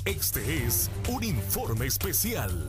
Este es un informe especial.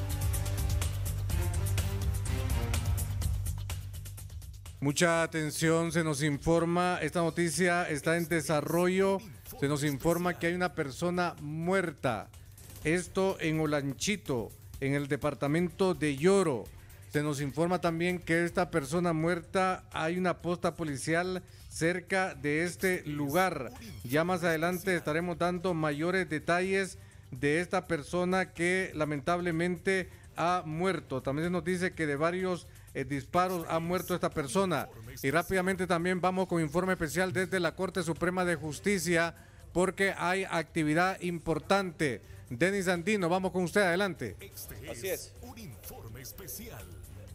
Mucha atención, se nos informa, esta noticia está en desarrollo, se nos informa que hay una persona muerta, esto en Olanchito, en el departamento de Yoro. Se nos informa también que esta persona muerta, hay una posta policial cerca de este lugar. Ya más adelante estaremos dando mayores detalles de esta persona que lamentablemente ha muerto. También se nos dice que de varios disparos ha muerto esta persona. Y rápidamente también vamos con informe especial desde la Corte Suprema de Justicia porque hay actividad importante. Denis Andino, vamos con usted, adelante. Así es. Un informe especial.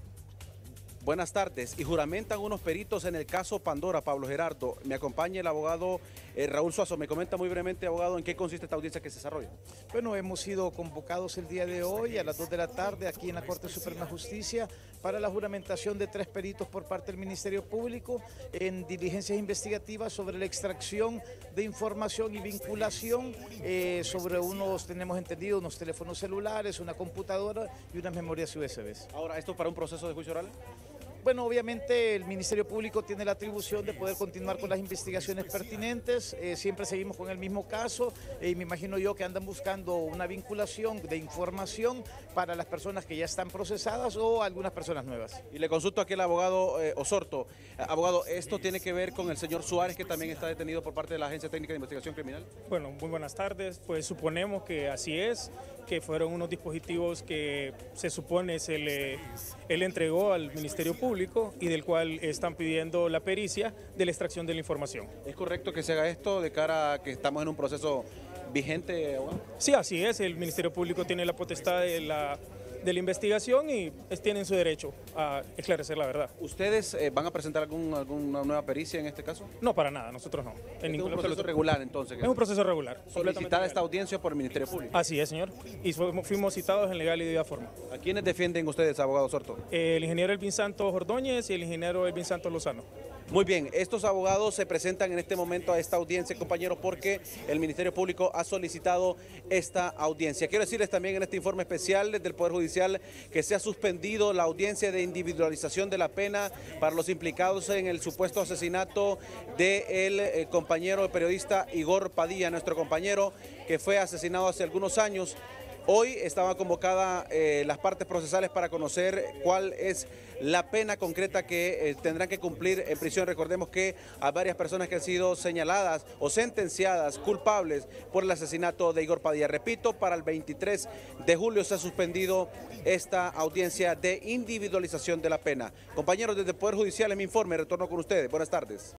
Buenas tardes. Y juramentan unos peritos en el caso Pandora, Pablo Gerardo. Me acompaña el abogado Raúl Suazo. Me comenta muy brevemente, abogado, en qué consiste esta audiencia que se desarrolla. Bueno, hemos sido convocados el día de hoy a las 2 de la tarde aquí en la Corte Suprema de Justicia para la juramentación de 3 peritos por parte del Ministerio Público en diligencias investigativas sobre la extracción de información y vinculación sobre tenemos entendido, unos teléfonos celulares, una computadora y unas memorias USB. Ahora, ¿esto para un proceso de juicio oral? Bueno, obviamente el Ministerio Público tiene la atribución de poder continuar con las investigaciones pertinentes, siempre seguimos con el mismo caso y me imagino yo que andan buscando una vinculación de información para las personas que ya están procesadas o algunas personas nuevas. Y le consulto aquí al abogado Osorto. Abogado, ¿esto tiene que ver con el señor Suárez, que también está detenido por parte de la Agencia Técnica de Investigación Criminal? Bueno, muy buenas tardes. Pues suponemos que así es, que fueron unos dispositivos que se supone él entregó al Ministerio Público y del cual están pidiendo la pericia de la extracción de la información. ¿Es correcto que se haga esto de cara a que estamos en un proceso vigente, abogado? Sí, así es. El Ministerio Público tiene la potestad de la investigación y tienen su derecho a esclarecer la verdad. ¿Ustedes van a presentar alguna nueva pericia en este caso? No, para nada, nosotros no. ¿Es un proceso regular entonces? Es un proceso regular. ¿Solicitada esta audiencia por el Ministerio Público? Así es, señor. Y fuimos citados en legal y debida forma. ¿A quiénes defienden ustedes, abogado Osorto? El ingeniero Elvin Santos Ordóñez y el ingeniero Elvin Santos Lozano. Muy bien, estos abogados se presentan en este momento a esta audiencia, compañeros, porque el Ministerio Público ha solicitado esta audiencia. Quiero decirles también en este informe especial desde el Poder Judicial que se ha suspendido la audiencia de individualización de la pena para los implicados en el supuesto asesinato del compañero periodista Igor Padilla, nuestro compañero que fue asesinado hace algunos años. Hoy estaban convocadas las partes procesales para conocer cuál es la pena concreta que tendrán que cumplir en prisión. Recordemos que hay varias personas que han sido señaladas o sentenciadas culpables por el asesinato de Igor Padilla. Repito, para el 23 de julio se ha suspendido esta audiencia de individualización de la pena. Compañeros, desde el Poder Judicial en mi informe, retorno con ustedes. Buenas tardes.